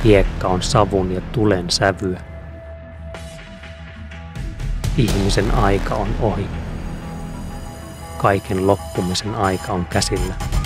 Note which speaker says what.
Speaker 1: Hiekka on savun ja tulen sävyä. Ihmisen aika on ohi. Kaiken loppumisen aika on käsillä.